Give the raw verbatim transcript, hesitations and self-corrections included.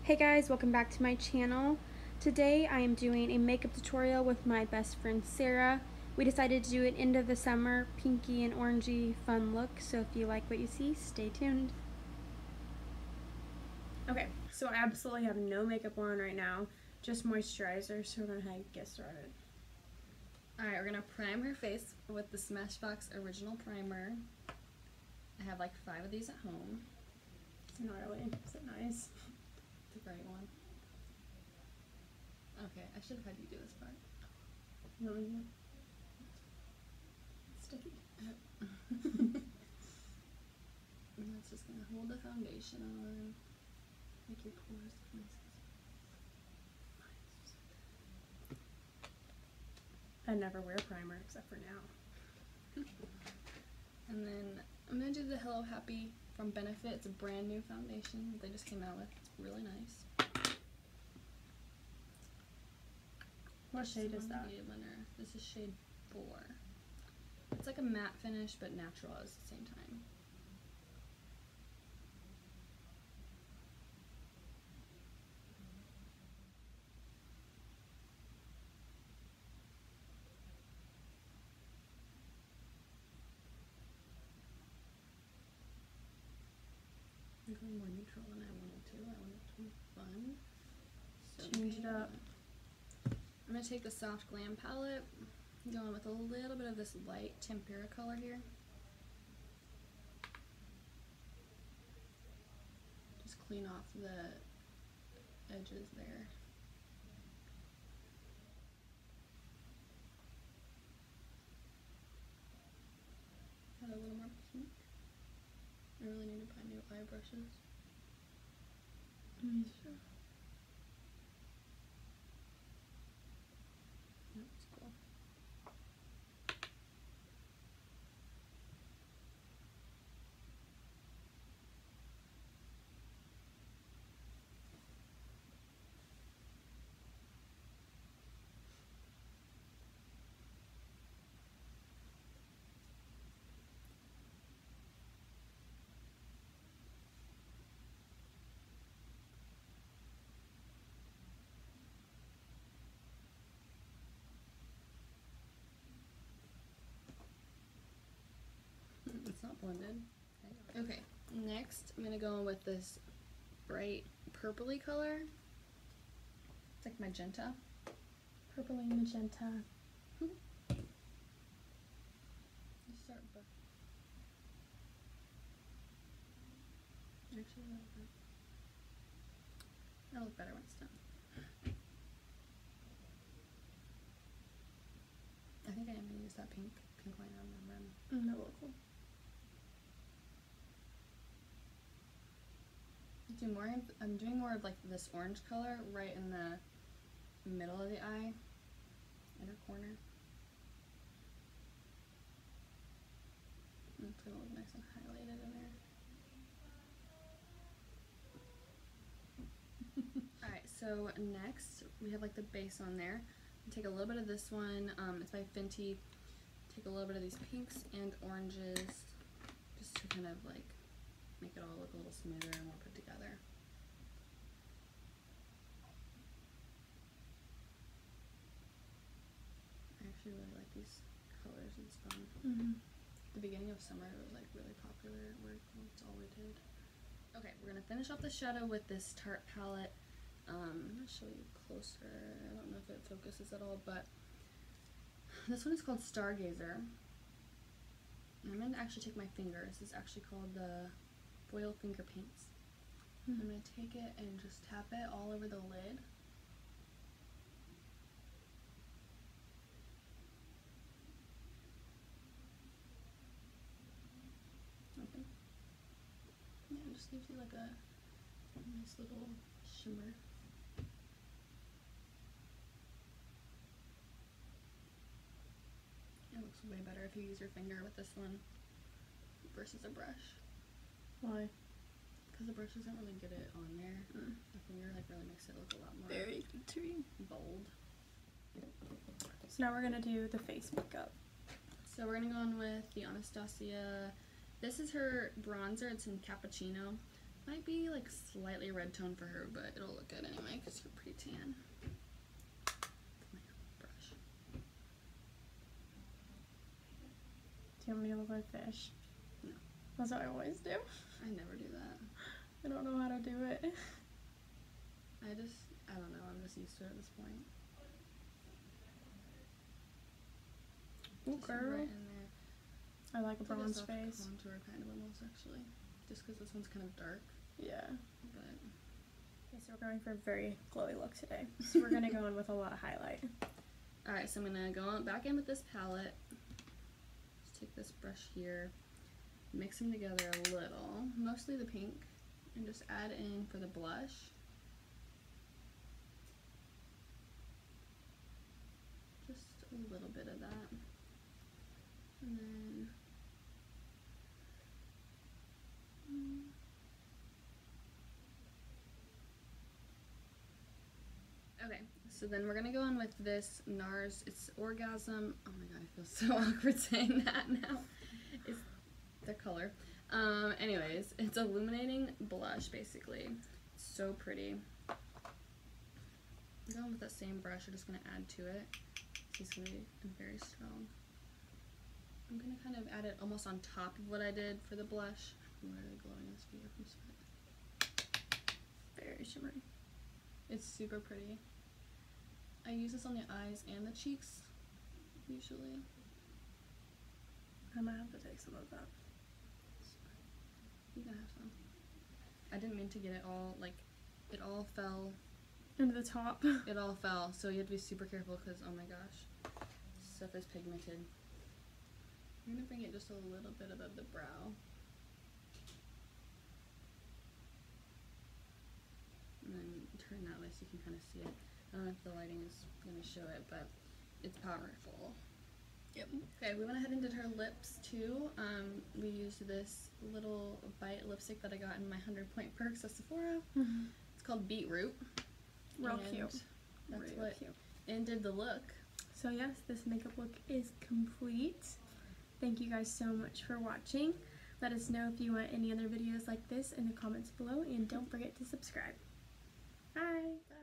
Hey guys, welcome back to my channel. Today I am doing a makeup tutorial with my best friend Sarah. We decided to do an end of the summer pinky and orangey fun look, so if you like what you see, stay tuned. Okay, so I absolutely have no makeup on right now, just moisturizer, so we're gonna get started. Alright, we're gonna prime her face with the Smashbox Original Primer. I have like five of these at home. It's gnarly. Is it nice? It's a great one. Okay, I should have had you do this part. No, no. Sticky. And that's just gonna hold the foundation on. Make your pores nice. I never wear primer except for now. And then I'm gonna do the Hello Happy from Benefit. It's a brand new foundation that they just came out with. It's really nice. What shade is that? Winner. This is shade four. It's like a matte finish but natural at the same time. I'm going more neutral than I wanted to. I wanted it to be fun. So change it up. I'm going to take the Soft Glam palette, going with a little bit of this light tempera color here. Just clean off the edges there. Add a little more pink. I really need to buy new eye brushes. Me too. That's cool. It's not blended. Okay, next I'm gonna go in with this bright purpley color. It's like magenta. Purpley magenta. You start bu- Actually, that'll look better when it's done. I think I am gonna use that pink pink line on the rim. Mm, that will look cool. Do more. I'm doing more of like this orange color right in the middle of the eye, inner corner. And it's gonna look nice and highlighted in there. Alright, so next we have like the base on there. Take a little bit of this one. Um, it's by Fenty. Take a little bit of these pinks and oranges, just to kind of like make it all look a little smoother and more put together. I actually really like these colors. It's fun. Mm-hmm. The beginning of summer it was like really popular at work. That's all we did. Okay, we're gonna finish off the shadow with this Tarte palette. Um, I'm gonna show you closer. I don't know if it focuses at all, but this one is called Stargazer. I'm gonna actually take my finger. This is actually called the Foil Finger Paints. Mm-hmm. I'm gonna take it and just tap it all over the lid. Okay. Yeah, it just gives you like a nice little shimmer. It looks way better if you use your finger with this one versus a brush. Why? Because the brush doesn't really get it on there. Mm. The finger like really makes it look a lot more very glittery, bold. So now we're gonna do the face makeup. So we're gonna go on with the Anastasia. This is her bronzer. It's in Cappuccino. Might be like slightly red tone for her, but it'll look good anyway because you're pretty tan. My brush. Do you want me to look like fish? No. That's what I always do. I never do that. I don't know how to do it. I just, I don't know, I'm just used to it at this point. Ooh, Just girl. right in there. I like a It's like bronze soft face. contour kind of almost, actually. Just because this one's kind of dark, Yeah. but... Okay, so we're going for a very glowy look today. So we're going to go in with a lot of highlight. Alright, so I'm going to go on, back in with this palette. Just take this brush here, mix them together a little, mostly the pink, and just add in for the blush. Just a little bit of that. And then... Mm, Okay, so then we're gonna go in with this NARS, it's Orgasm, oh my god, I feel so awkward saying that now, it's the color. Um, anyways, it's illuminating blush, basically. It's so pretty. I'm going with that same brush, we're just gonna add to it. It's gonna be very strong. I'm gonna kind of add it almost on top of what I did for the blush. I'm really glowing this video from sweat. Very shimmery. It's super pretty. I use this on the eyes and the cheeks, usually. I might have to take some of that. You can have some. I didn't mean to get it all, like, it all fell. Into the top. It all fell, so you have to be super careful because, oh my gosh, stuff is pigmented. I'm going to bring it just a little bit above the brow. And then turn that way so you can kind of see it. I don't know if the lighting is going to show it, but it's powerful. Yep. Okay, we went ahead and did her lips too. Um, we used this little Bite lipstick that I got in my one hundred point perks at Sephora. Mm-hmm. It's called Beetroot. Real and cute. That's Real what cute. ended the look. So yes, this makeup look is complete. Thank you guys so much for watching. Let us know if you want any other videos like this in the comments below, and don't forget to subscribe. Bye! Bye.